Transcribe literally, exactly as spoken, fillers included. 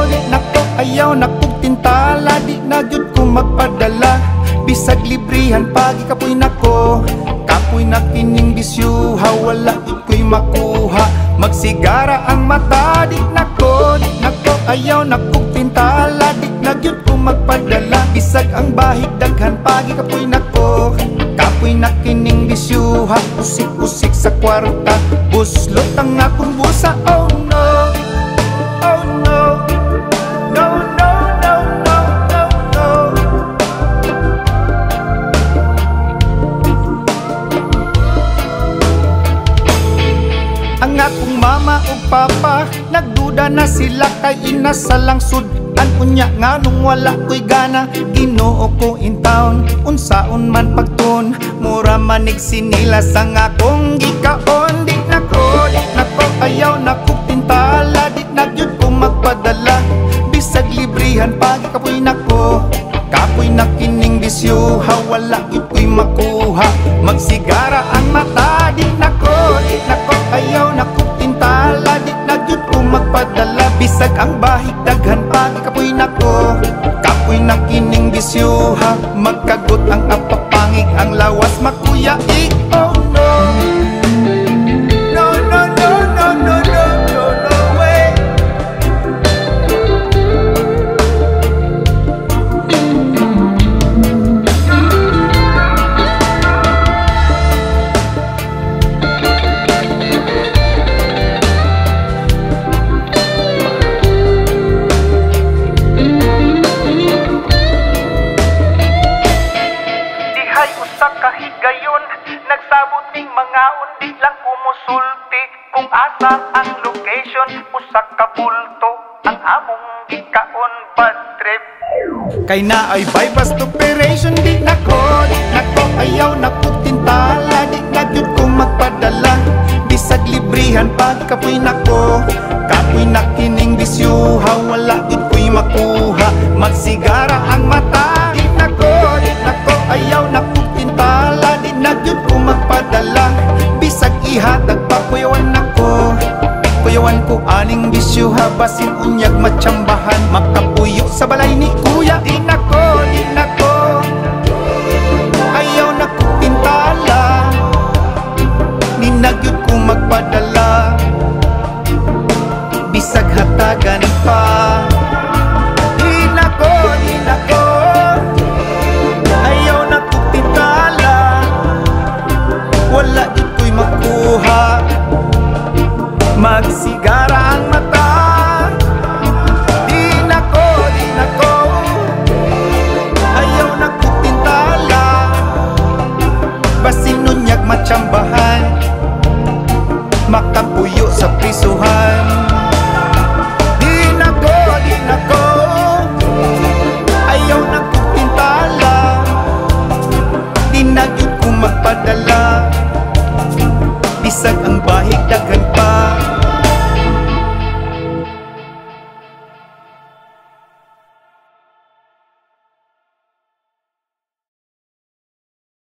di nako ayaw nakog tintala, di na gyud ko magpadala. Bisag librihan pagi kapoy nako, kapoy na kining bisyuha, wala gyud ko'y makuha. Magsigara ang mata, di nako, di nako ayaw nakog tintala, di na gyud ko magpadala. Bisag ang bahig daghan pagi kapoy nako, kapoy na kining bisyuha. Usik-usik sa kwarta, buslot ang akong busa. Oh no, oh no, no, no, no, no, no, no. Ang akong mama ug papa nagduda na sila kay ina sa langsud. An unya nga nung wala ko'y gana, Ginoo ko in town, unsaon man pagtun. Mura manig sinilas ang akong gikaon. Di nako, di nako ayaw nakog tintala, di na gyud ko magpadala. Bisag librihan pagi kapoy nako, kapoy na kining bisyuha, wala gyud ko'y makuha. Magsigara ang mata, di nako, di nako ayaw nakog tintala, di na gyud ko magpadala. Bisag ang bahig daghan pagi kapoy nako, kapoy na kining bisyuha. Magkagot ang apapangig, ang lawas makuyaig. Oh no, no, no, no, no, no, no, no, no way. Kahigayon, nagsabot ning mga undi lang kumusulti kung asa ang location. Usa ka bulto ang among gikaon, bad trip. Kay na ay bypass operation, di nako, di nako ayaw nakog tintala, di na gyud ko magpadala. Bisag librihan pag kapoy nako, kapoy na kining bisyuha, wala gyud ko'y makuha. Magsigara ang mata, di nako, di nako ayaw nakog tintala, di na gyud ko magpadala. Bisag ihatag pa kuyawan nako, kuyawan ko aning bisyuha, basin unyag matsambahan. Makapuyo sa balay ni kuya, di na